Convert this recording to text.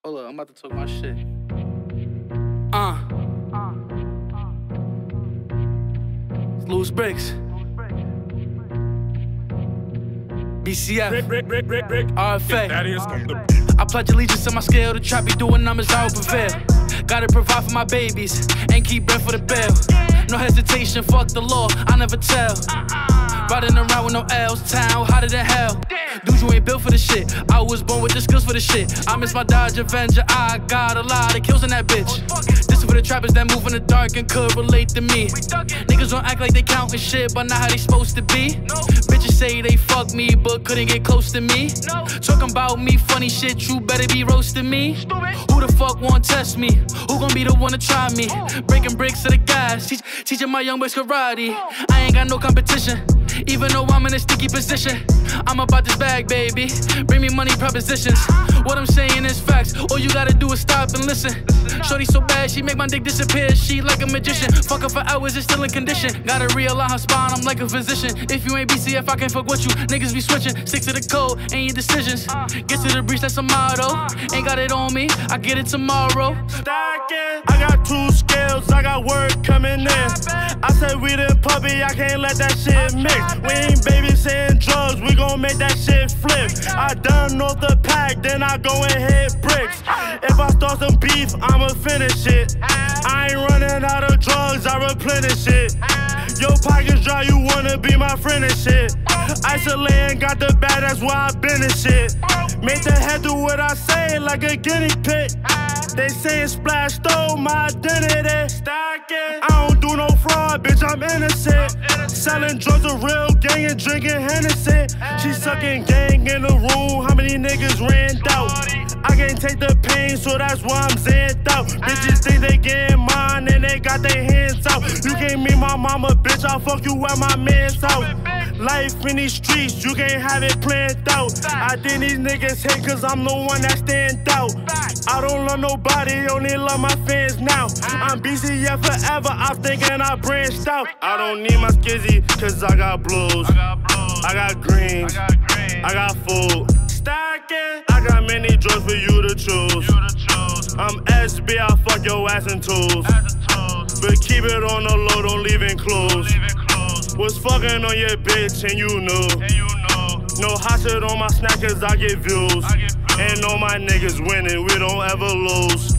Hold up, I'm about to talk my shit. It's Louis Briggs. BCF. RFA. I pledge allegiance to my scale. The trap be doing numbers, I will prevail. Gotta provide for my babies and keep bread for the bill. No hesitation, fuck the law, I never tell. Riding around with no L's, town hotter than hell. Dude, you ain't built for the shit. I was born with the skills for the shit. I miss my Dodge Avenger, I got a lot of kills in that bitch. This is for the trappers that move in the dark and could relate to me. Niggas don't act like they countin' shit, but not how they supposed to be. Bitches say they fuck me, but couldn't get close to me. Talking about me, funny shit, you better be roasting me. Who the fuck won't test me? Who gon' be the one to try me? Breaking bricks to the guys, teaching my young boys karate. I ain't got no competition, even though I'm in a sticky position. I'm about this bag, baby. Bring me money propositions. What I'm saying is facts. All you gotta do is stop and listen. Shorty so bad, she make my dick disappear. She like a magician. Fuck her for hours, it's still in condition. Gotta realign her spine, I'm like a physician. If you ain't BCF, I can't fuck with you. Niggas be switching. Stick to the code, ain't your decisions. Get to the breach, that's a motto. Ain't got it on me, I get it tomorrow. Stacking. I got 2 scales, I got work coming in. I said weed and puppy, I can't let that shit mix. We ain't babysitting drugs, we gon' make that shit flip. I done off the pack, then I go and hit bricks. If I start some beef, I'ma finish it. I ain't running out of drugs, I replenish it. Your pockets dry, you wanna be my friend and shit. Isolating, got the bag, that's why I been and shit. Make the head do what I say like a guinea pig. They saying Splash stole my identity. Stacking. I don't do no fraud, bitch, I'm innocent. Selling drugs a real gang and drinking Hennessy. She sucking gang in the room, how many niggas ran out? I can't take the pain, so that's why I'm zanned out. Bitches think they getting mine and they got their hands out. You can't meet my mama, bitch, I'll fuck you at my man's house. Life in these streets, you can't have it planned out. I think these niggas hate cause I'm the one that stand out. I don't love nobody, only love my fans now. I'm BCF forever, I'm thinking I branched out. I don't need my skizzy, cause I got blues. I got greens, I got food. Stacking. I got many drugs for you to choose. I'm SB, I fuck your ass in tools. But keep it on the low, don't leave in clues. Was fucking on your bitch and you knew. No hot shit on my snack cause I get views. And all my niggas winning, we don't ever lose.